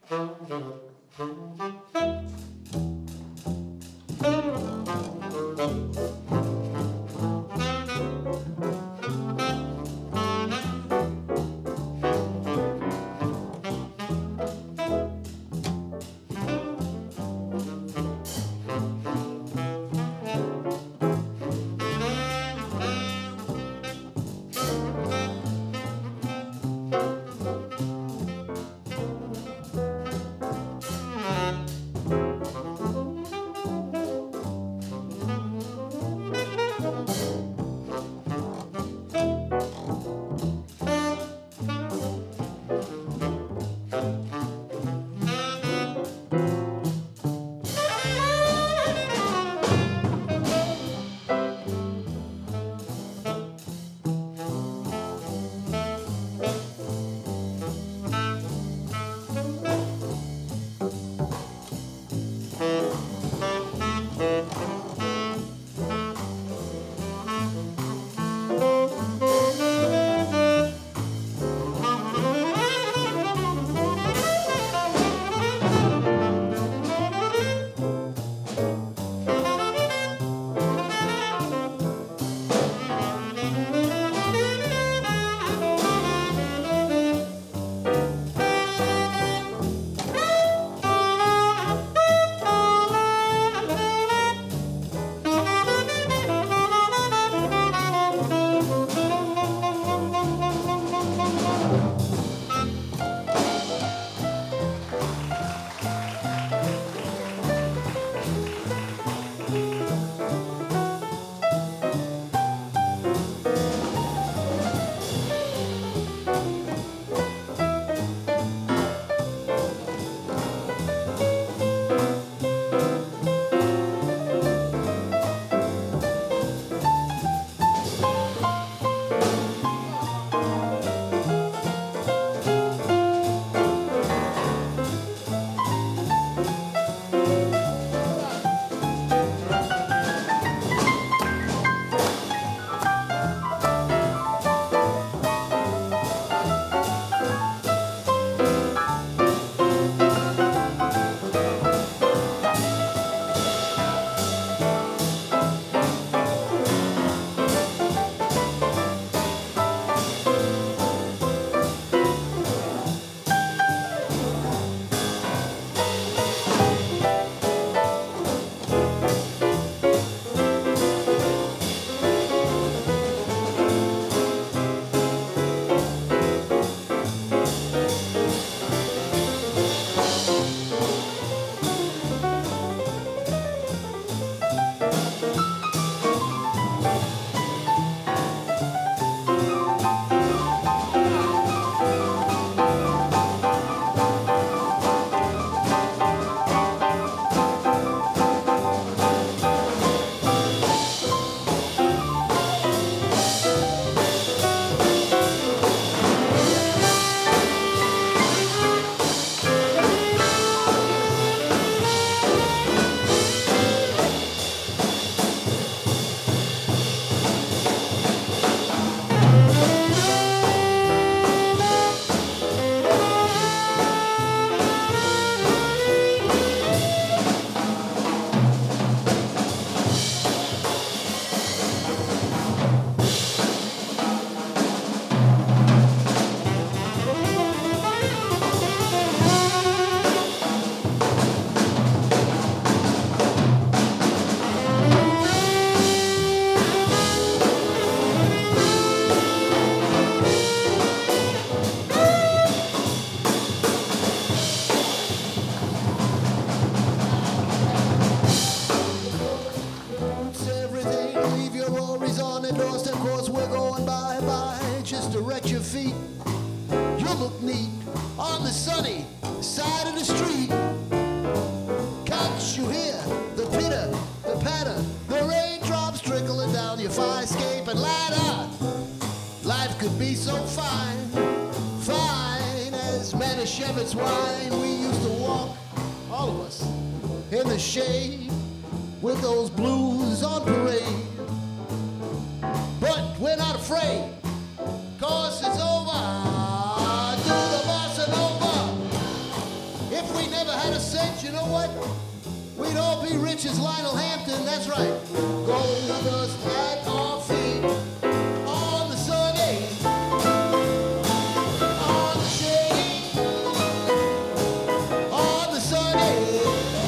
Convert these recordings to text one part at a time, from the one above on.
direct your feet. You look neat on the sunny side of the street. Can't you hear the pitter, the patter, the raindrops trickling down your fire escape and ladder? Life could be so fine, fine as Manischewitz wine. We used to walk, all of us, in the shade with those blues on parade. But we're not afraid, 'cause it's over. Do the bossa nova If we never had a cent, you know what? We'd all be rich as Lionel Hampton, that's right. Gold dust at our feet on the Sunday, on the shade, on the Sunday.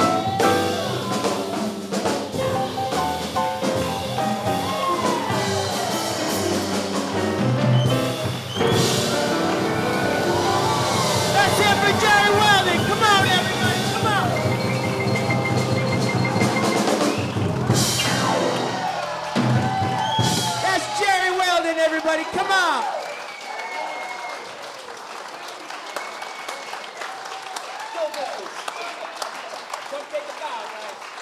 That's it for Jerry Weldon. Come on, everybody, come on. That's Jerry Weldon, everybody, come on. Don't take the bow, guys.